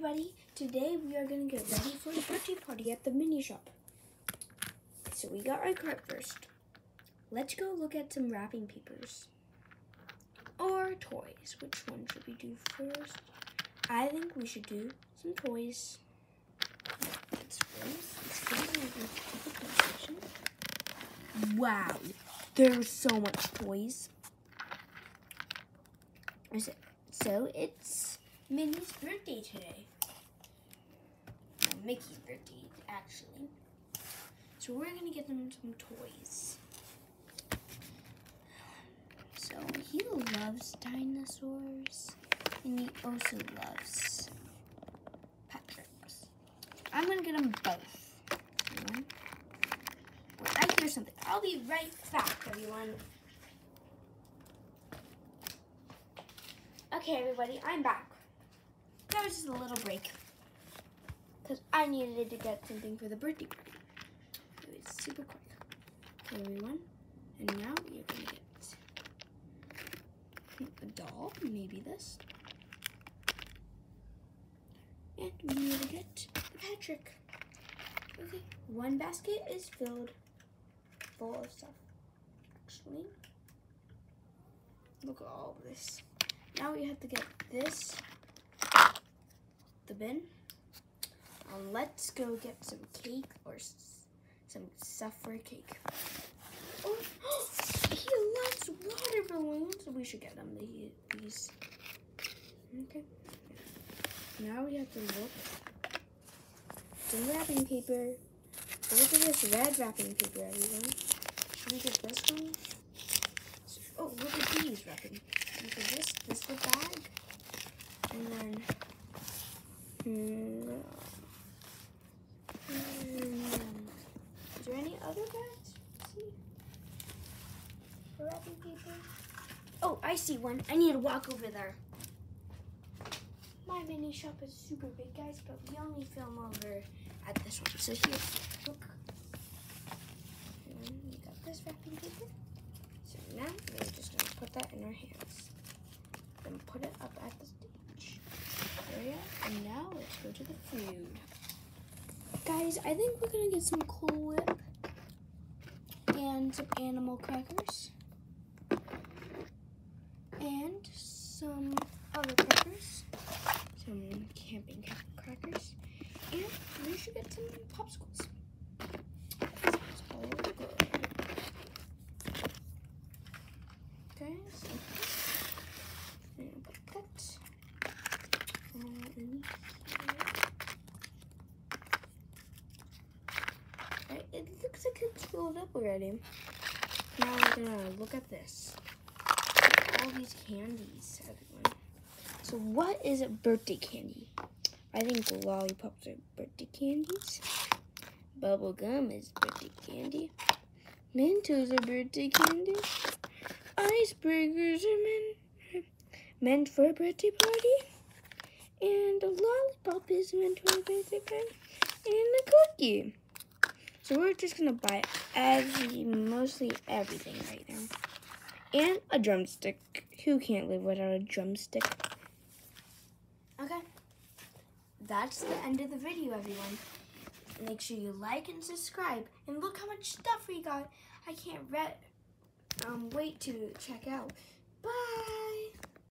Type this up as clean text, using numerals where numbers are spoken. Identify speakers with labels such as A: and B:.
A: everybody, today we are going to get ready for a birthday party at the mini shop. So we got our cart first. Let's go look at some wrapping papers. Or toys. Which one should we do first? I think we should do some toys. Wow, there's so much toys. So it's Minnie's birthday today. Mickey's birthday, actually. So we're gonna get them some toys. So he loves dinosaurs, and he also loves Patrick's. I'm gonna get them both. Wait, I hear something. I'll be right back, everyone. Okay, everybody, I'm back. That was just a little break because I needed to get something for the birthday party. It was super quick. Okay, everyone, and now we're gonna get a doll, maybe this, and we need to get Patrick. Okay, one basket is full of stuff. Actually, look at all of this. Now we have to get this, the bin. Let's go get some cake or some stuff for a cake. Oh, he loves water balloons. We should get him these. Okay. Now we have to look. Some wrapping paper. Look at this red wrapping paper, everyone. Should we get this one? Oh, look at these wrapping. Look at this the bag, and then is there any other bags? See, wrapping paper. Oh, I see one. I need to walk over there. My mini shop is super big, guys, but we only film over at this one. So here, look. And we got this wrapping paper. So now we're just gonna put that in our hands. Then put it up at the stage area. And now let's go to the food. Guys, I think we're gonna get some Cool Whip and some animal crackers. And some other crackers. Some camping crackers. And we should get some popsicles. Sounds all good. Okay, so I'm gonna put that in here. Right, it looks like it's filled up already. Now we're gonna look at this. All these candies, everyone. So what is a birthday candy? I think lollipops are birthday candies. Bubble gum is birthday candy. Mentos are birthday candy. Icebreakers are meant for a birthday party. And a lollipop is meant for a birthday party. And a cookie. So we're just gonna buy mostly everything right now. And a drumstick. Who can't live without a drumstick? Okay. That's the end of the video, everyone. Make sure you like and subscribe. And look how much stuff we got. I can't wait to check out. Bye!